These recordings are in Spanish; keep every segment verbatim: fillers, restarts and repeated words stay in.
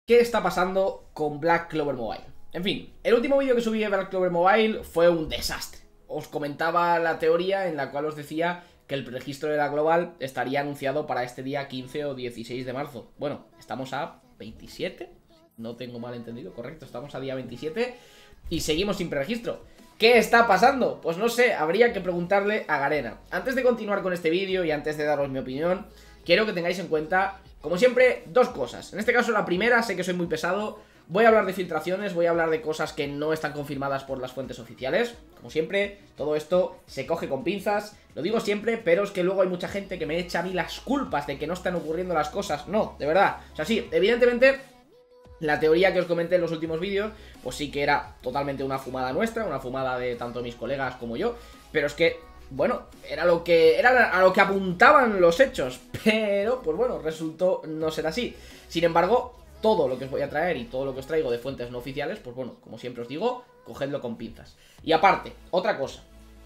¿Qué está pasando con Black Clover Mobile? En fin, el último vídeo que subí de Black Clover Mobile fue un desastre. Os comentaba la teoría en la cual os decía que el preregistro de la Global estaría anunciado para este día quince o dieciséis de marzo. Bueno, estamos a veintisiete, no tengo mal entendido, correcto, estamos a día veintisiete y seguimos sin preregistro. ¿Qué está pasando? Pues no sé, habría que preguntarle a Garena. Antes de continuar con este vídeo y antes de daros mi opinión, quiero que tengáis en cuenta, como siempre, dos cosas. En este caso la primera, sé que soy muy pesado, voy a hablar de filtraciones, voy a hablar de cosas que no están confirmadas por las fuentes oficiales. Como siempre, todo esto se coge con pinzas, lo digo siempre, pero es que luego hay mucha gente que me echa a mí las culpas de que no están ocurriendo las cosas. No, de verdad. O sea, sí, evidentemente la teoría que os comenté en los últimos vídeos, pues sí que era totalmente una fumada nuestra, una fumada de tanto mis colegas como yo, pero es que, bueno, era lo que era a lo que apuntaban los hechos, pero, pues bueno, resultó no ser así. Sin embargo, todo lo que os voy a traer y todo lo que os traigo de fuentes no oficiales, pues bueno, como siempre os digo, cogedlo con pinzas. Y aparte, otra cosa.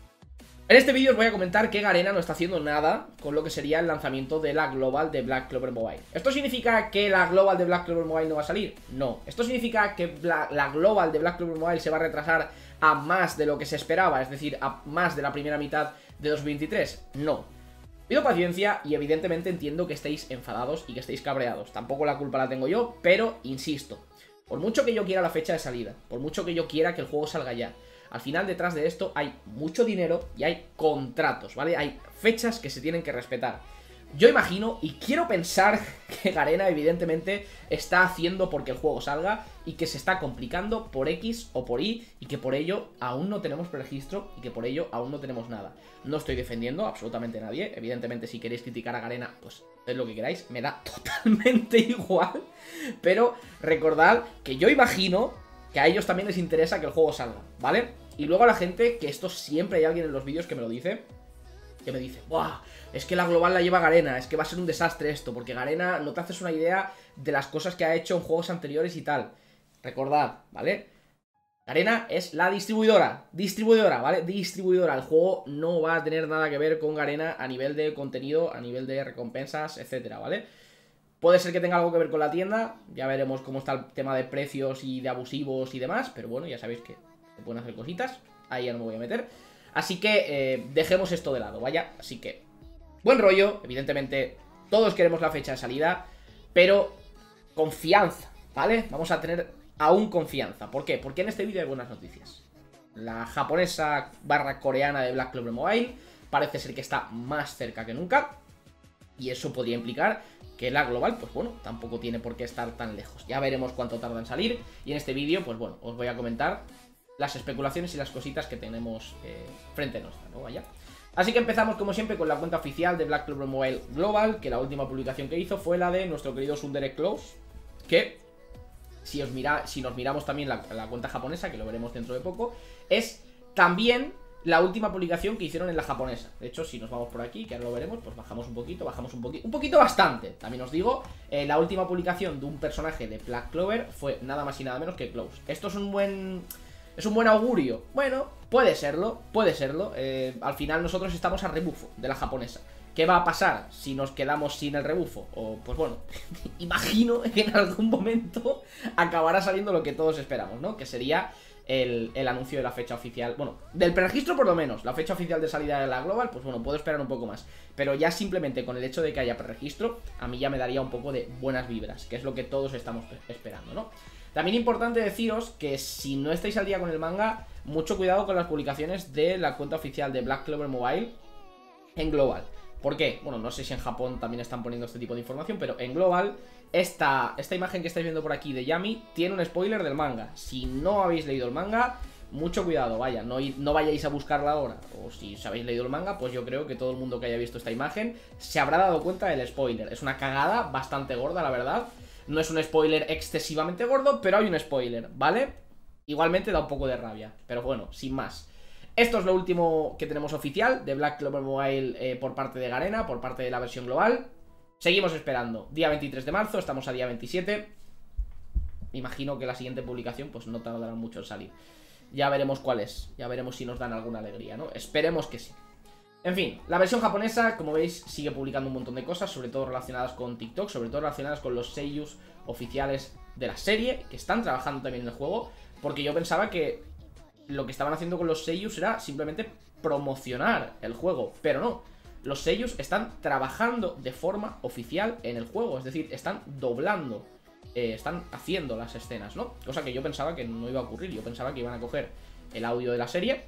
En este vídeo os voy a comentar que Garena no está haciendo nada con lo que sería el lanzamiento de la Global de Black Clover Mobile. ¿Esto significa que la Global de Black Clover Mobile no va a salir? No. ¿Esto significa que la Global de Black Clover Mobile se va a retrasar a más de lo que se esperaba? Es decir, a más de la primera mitad de dos mil veintitrés. No. Pido paciencia y evidentemente entiendo que estéis enfadados y que estéis cabreados. Tampoco la culpa la tengo yo, pero insisto. Por mucho que yo quiera la fecha de salida, por mucho que yo quiera que el juego salga ya, al final detrás de esto hay mucho dinero y hay contratos, ¿vale? Hay fechas que se tienen que respetar. Yo imagino y quiero pensar que Garena evidentemente está haciendo porque el juego salga y que se está complicando por X o por Y y que por ello aún no tenemos preregistro y que por ello aún no tenemos nada. No estoy defendiendo absolutamente a nadie, evidentemente si queréis criticar a Garena, pues es lo que queráis, me da totalmente igual, pero recordad que yo imagino que a ellos también les interesa que el juego salga, ¿vale? Y luego a la gente, que esto siempre hay alguien en los vídeos que me lo dice, que me dice, ¡buah! Es que la Global la lleva Garena, es que va a ser un desastre esto, porque Garena no te haces una idea de las cosas que ha hecho en juegos anteriores y tal. Recordad, ¿vale? Garena es la distribuidora, distribuidora, ¿vale? Distribuidora, el juego no va a tener nada que ver con Garena a nivel de contenido, a nivel de recompensas, etcétera, ¿vale? Puede ser que tenga algo que ver con la tienda, ya veremos cómo está el tema de precios y de abusivos y demás, pero bueno, ya sabéis que se pueden hacer cositas, ahí ya no me voy a meter. Así que eh, dejemos esto de lado, vaya, así que buen rollo, evidentemente todos queremos la fecha de salida, pero confianza, ¿vale? Vamos a tener aún confianza, ¿por qué? Porque en este vídeo hay buenas noticias. La japonesa barra coreana de Black Clover Mobile parece ser que está más cerca que nunca, y eso podría implicar que la Global, pues bueno, tampoco tiene por qué estar tan lejos. Ya veremos cuánto tarda en salir, y en este vídeo, pues bueno, os voy a comentar las especulaciones y las cositas que tenemos eh, frente a nuestra, ¿no? Vaya. Así que empezamos como siempre con la cuenta oficial de Black Clover Mobile Global, que la última publicación que hizo fue la de nuestro querido Tsundere Close, que si, os mira, si nos miramos también la, la cuenta japonesa, que lo veremos dentro de poco, es también la última publicación que hicieron en la japonesa. De hecho, si nos vamos por aquí, que ahora lo veremos, pues bajamos un poquito, bajamos un poquito, un poquito bastante. También os digo, eh, la última publicación de un personaje de Black Clover fue nada más y nada menos que Close. Esto es un buen... ¿Es un buen augurio? Bueno, puede serlo, puede serlo. Eh, al final nosotros estamos a rebufo de la japonesa. ¿Qué va a pasar si nos quedamos sin el rebufo? O, pues bueno, imagino que en algún momento acabará saliendo lo que todos esperamos, ¿no? Que sería el, el anuncio de la fecha oficial. Bueno, del preregistro por lo menos. La fecha oficial de salida de la Global, pues bueno, puedo esperar un poco más. Pero ya simplemente con el hecho de que haya preregistro, a mí ya me daría un poco de buenas vibras, que es lo que todos estamos esperando, ¿no? También importante deciros que si no estáis al día con el manga, mucho cuidado con las publicaciones de la cuenta oficial de Black Clover Mobile en Global. ¿Por qué? Bueno, no sé si en Japón también están poniendo este tipo de información, pero en Global, esta, esta imagen que estáis viendo por aquí de Yami tiene un spoiler del manga. Si no habéis leído el manga, mucho cuidado, vaya, no, no vayáis a buscarla ahora. O si os habéis leído el manga, pues yo creo que todo el mundo que haya visto esta imagen se habrá dado cuenta del spoiler. Es una cagada bastante gorda, la verdad. No es un spoiler excesivamente gordo, pero hay un spoiler, ¿vale? Igualmente da un poco de rabia, pero bueno, sin más. Esto es lo último que tenemos oficial de Black Clover Mobile eh, por parte de Garena, por parte de la versión global. Seguimos esperando. Día veintitrés de marzo, estamos a día veintisiete. Imagino que la siguiente publicación pues no tardará mucho en salir. Ya veremos cuál es, ya veremos si nos dan alguna alegría, ¿no? Esperemos que sí. En fin, la versión japonesa, como veis, sigue publicando un montón de cosas, sobre todo relacionadas con TikTok, sobre todo relacionadas con los seiyus oficiales de la serie, que están trabajando también en el juego, porque yo pensaba que lo que estaban haciendo con los seiyus era simplemente promocionar el juego, pero no. Los seiyus están trabajando de forma oficial en el juego, es decir, están doblando, eh, están haciendo las escenas, ¿no? Cosa que yo pensaba que no iba a ocurrir, yo pensaba que iban a coger el audio de la serie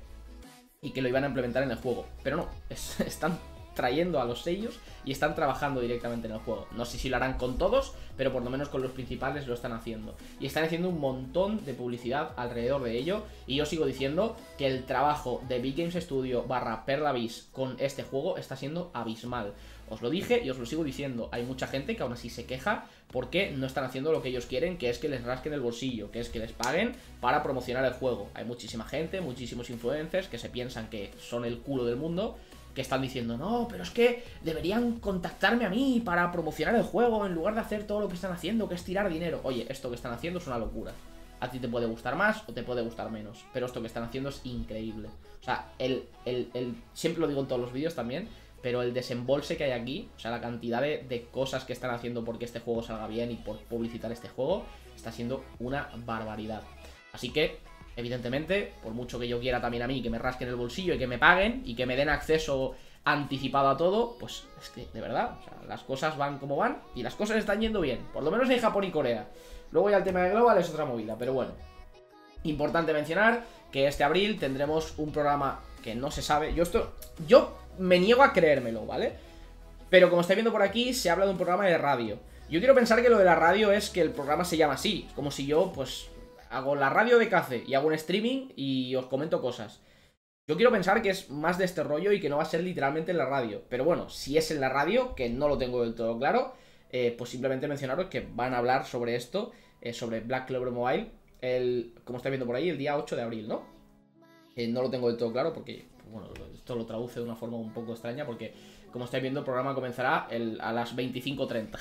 y que lo iban a implementar en el juego, pero no, es, están trayendo a los sellos y están trabajando directamente en el juego. No sé si lo harán con todos, pero por lo menos con los principales lo están haciendo. Y están haciendo un montón de publicidad alrededor de ello. Y yo sigo diciendo que el trabajo de Big Games Studio barra Perlavis con este juego está siendo abismal. Os lo dije y os lo sigo diciendo. Hay mucha gente que aún así se queja porque no están haciendo lo que ellos quieren, que es que les rasquen el bolsillo, que es que les paguen para promocionar el juego. Hay muchísima gente, muchísimos influencers que se piensan que son el culo del mundo, que están diciendo, no, pero es que deberían contactarme a mí para promocionar el juego en lugar de hacer todo lo que están haciendo, que es tirar dinero. Oye, esto que están haciendo es una locura. A ti te puede gustar más o te puede gustar menos, pero esto que están haciendo es increíble. O sea, el, el, el siempre lo digo en todos los vídeos también, pero el desembolse que hay aquí, o sea, la cantidad de, de cosas que están haciendo porque este juego salga bien y por publicitar este juego, está siendo una barbaridad. Así que, evidentemente, por mucho que yo quiera también a mí que me rasquen el bolsillo y que me paguen y que me den acceso anticipado a todo, pues es que, de verdad, o sea, las cosas van como van y las cosas están yendo bien, por lo menos en Japón y Corea. Luego ya el tema de Global es otra movida, pero bueno. Importante mencionar que este abril tendremos un programa que no se sabe. Yo esto, yo me niego a creérmelo, ¿vale? Pero como estáis viendo por aquí, se habla de un programa de radio. Yo quiero pensar que lo de la radio es que el programa se llama así, como si yo, pues, hago la radio de Cace y hago un streaming y os comento cosas. Yo quiero pensar que es más de este rollo y que no va a ser literalmente en la radio. Pero bueno, si es en la radio, que no lo tengo del todo claro, eh, pues simplemente mencionaros que van a hablar sobre esto, eh, sobre Black Clover Mobile, el, como estáis viendo por ahí, el día ocho de abril, ¿no? Eh, no lo tengo del todo claro porque, bueno, esto lo traduce de una forma un poco extraña porque, como estáis viendo, el programa comenzará el, a las veinticinco treinta.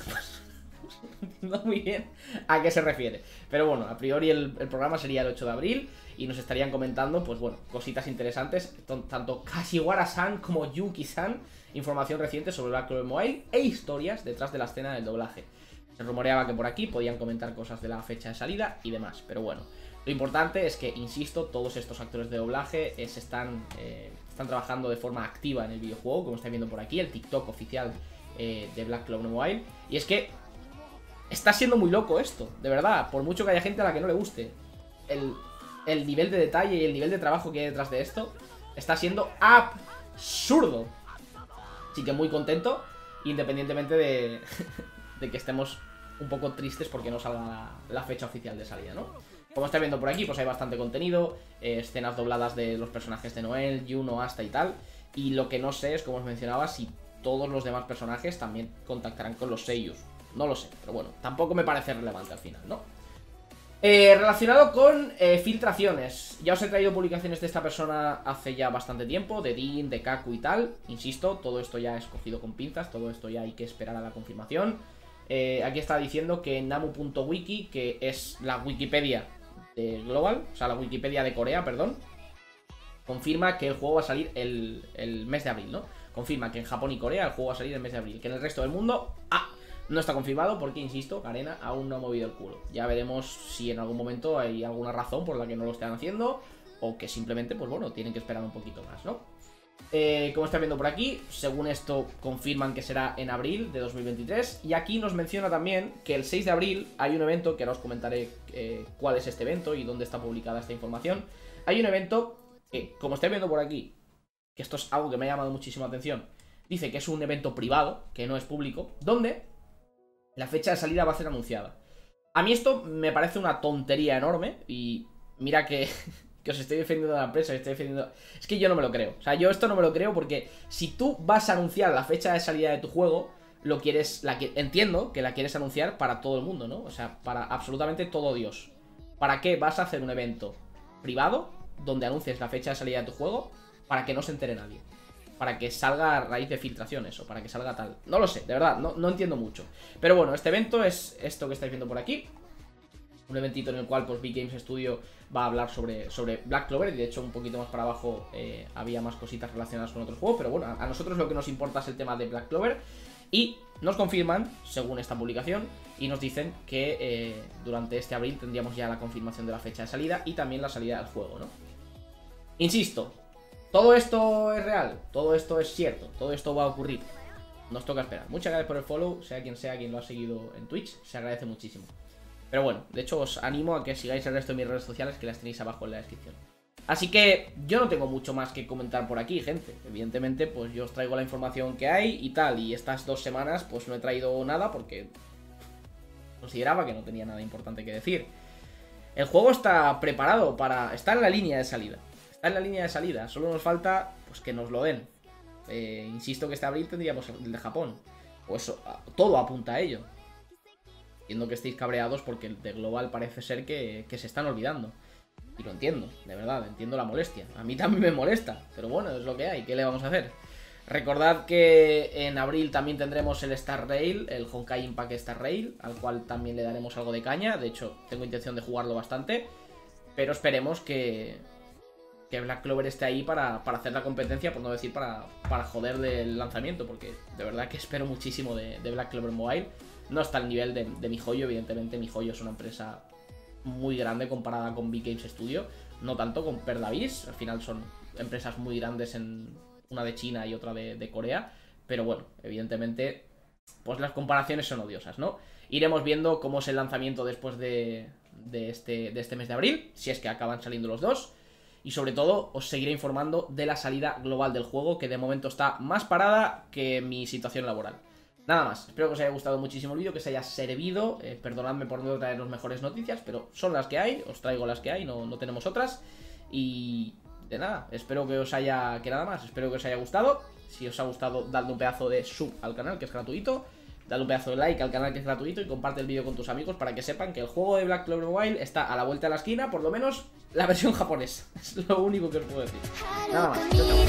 No entiendo muy bien a qué se refiere. Pero bueno, a priori el, el programa sería el ocho de abril y nos estarían comentando, pues bueno, cositas interesantes, tanto Kashiwara-san como Yuki-san, información reciente sobre Black Clover Mobile e historias detrás de la escena del doblaje. Se rumoreaba que por aquí podían comentar cosas de la fecha de salida y demás, pero bueno. Lo importante es que, insisto, todos estos actores de doblaje eh, se están, eh, están trabajando de forma activa en el videojuego, como estáis viendo por aquí, el TikTok oficial eh, de Black Clover Mobile. Y es que está siendo muy loco esto, de verdad, por mucho que haya gente a la que no le guste. El, el nivel de detalle y el nivel de trabajo que hay detrás de esto está siendo absurdo. Así que muy contento, independientemente de, de que estemos un poco tristes porque no salga la, la fecha oficial de salida, ¿no? Como estáis viendo por aquí, pues hay bastante contenido, eh, escenas dobladas de los personajes de Noel, Juno, Asta y tal. Y lo que no sé es, como os mencionaba, si todos los demás personajes también contactarán con los seiyus. No lo sé, pero bueno, tampoco me parece relevante al final, ¿no? Eh, relacionado con eh, filtraciones. Ya os he traído publicaciones de esta persona hace ya bastante tiempo, de Dean, de Kaku y tal. Insisto, todo esto ya es cogido con pinzas, todo esto ya hay que esperar a la confirmación. Eh, aquí está diciendo que Namu punto wiki, que es la Wikipedia de Global, o sea, la Wikipedia de Corea, perdón, confirma que el juego va a salir el, el mes de abril, ¿no? Confirma que en Japón y Corea el juego va a salir el mes de abril. Que en el resto del mundo, ¡ah! No está confirmado porque, insisto, Garena aún no ha movido el culo. Ya veremos si en algún momento hay alguna razón por la que no lo estén haciendo o que simplemente, pues bueno, tienen que esperar un poquito más, ¿no? Eh, como están viendo por aquí, según esto confirman que será en abril de dos mil veintitrés. Y aquí nos menciona también que el seis de abril hay un evento, que ahora os comentaré eh, cuál es este evento y dónde está publicada esta información. Hay un evento que, como estáis viendo por aquí, que esto es algo que me ha llamado muchísimo la atención, dice que es un evento privado, que no es público, donde la fecha de salida va a ser anunciada. A mí esto me parece una tontería enorme y mira que... que os estoy defendiendo de la empresa, estoy defendiendo... Es que yo no me lo creo. O sea, yo esto no me lo creo porque si tú vas a anunciar la fecha de salida de tu juego, lo quieres... La que... Entiendo que la quieres anunciar para todo el mundo, ¿no? O sea, para absolutamente todo Dios. ¿Para qué vas a hacer un evento privado donde anuncies la fecha de salida de tu juego para que no se entere nadie? Para que salga a raíz de filtraciones o para que salga tal... No lo sé, de verdad, no, no entiendo mucho. Pero bueno, este evento es esto que estáis viendo por aquí. Un eventito en el cual pues Big Games Studio va a hablar sobre, sobre Black Clover. Y de hecho un poquito más para abajo eh, había más cositas relacionadas con otros juegos. Pero bueno, a nosotros lo que nos importa es el tema de Black Clover. Y nos confirman, según esta publicación, y nos dicen que eh, durante este abril tendríamos ya la confirmación de la fecha de salida y también la salida del juego, ¿no? Insisto, todo esto es real, todo esto es cierto, todo esto va a ocurrir. Nos toca esperar. Muchas gracias por el follow, sea quien sea quien lo ha seguido en Twitch, se agradece muchísimo. Pero bueno, de hecho os animo a que sigáis el resto de mis redes sociales, que las tenéis abajo en la descripción. Así que yo no tengo mucho más que comentar por aquí, gente. Evidentemente, pues yo os traigo la información que hay y tal. Y estas dos semanas, pues no he traído nada porque consideraba que no tenía nada importante que decir. El juego está preparado para... Está en la línea de salida. Está en la línea de salida. Solo nos falta, pues, que nos lo den. Eh, insisto que este abril tendríamos el de Japón. Pues todo apunta a ello. Entiendo que estéis cabreados porque el de Global parece ser que, que se están olvidando. Y lo entiendo, de verdad, entiendo la molestia. A mí también me molesta, pero bueno, es lo que hay, ¿qué le vamos a hacer? Recordad que en abril también tendremos el Star Rail, el Honkai Impact Star Rail, al cual también le daremos algo de caña. De hecho, tengo intención de jugarlo bastante, pero esperemos que, que Black Clover esté ahí para, para hacer la competencia, por no decir para, para joderle el lanzamiento, porque de verdad que espero muchísimo de, de Black Clover Mobile. No está al nivel de, de MiHoYo, evidentemente MiHoYo es una empresa muy grande comparada con Big Games Studio, no tanto con Perdavis, al final son empresas muy grandes, en una de China y otra de, de Corea, pero bueno, evidentemente pues las comparaciones son odiosas, ¿no? Iremos viendo cómo es el lanzamiento después de, de, este, de este mes de abril, si es que acaban saliendo los dos, y sobre todo os seguiré informando de la salida global del juego, que de momento está más parada que mi situación laboral. Nada más, espero que os haya gustado muchísimo el vídeo, que os haya servido, eh, perdonadme por no traeros mejores noticias, pero son las que hay, os traigo las que hay, no, no tenemos otras, y de nada, espero que os haya, que nada más, espero que os haya gustado. Si os ha gustado, dadle un pedazo de sub al canal, que es gratuito, dadle un pedazo de like al canal, que es gratuito, y comparte el vídeo con tus amigos para que sepan que el juego de Black Clover Mobile está a la vuelta de la esquina, por lo menos la versión japonesa, es lo único que os puedo decir. Nada más, chao, chao.